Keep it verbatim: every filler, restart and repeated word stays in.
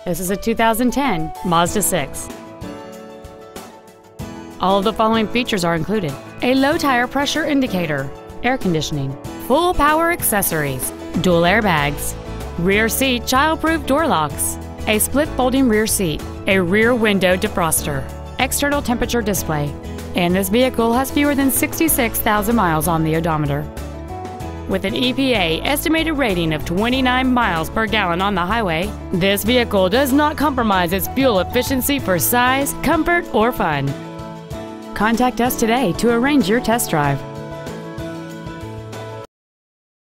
This is a two thousand ten Mazda six. All of the following features are included: a low tire pressure indicator, air conditioning, full power accessories, dual airbags, rear seat child-proof door locks, a split folding rear seat, a rear window defroster, external temperature display, and this vehicle has fewer than sixty-six thousand miles on the odometer. With an E P A estimated rating of twenty-nine miles per gallon on the highway, this vehicle does not compromise its fuel efficiency for size, comfort, or fun. Contact us today to arrange your test drive.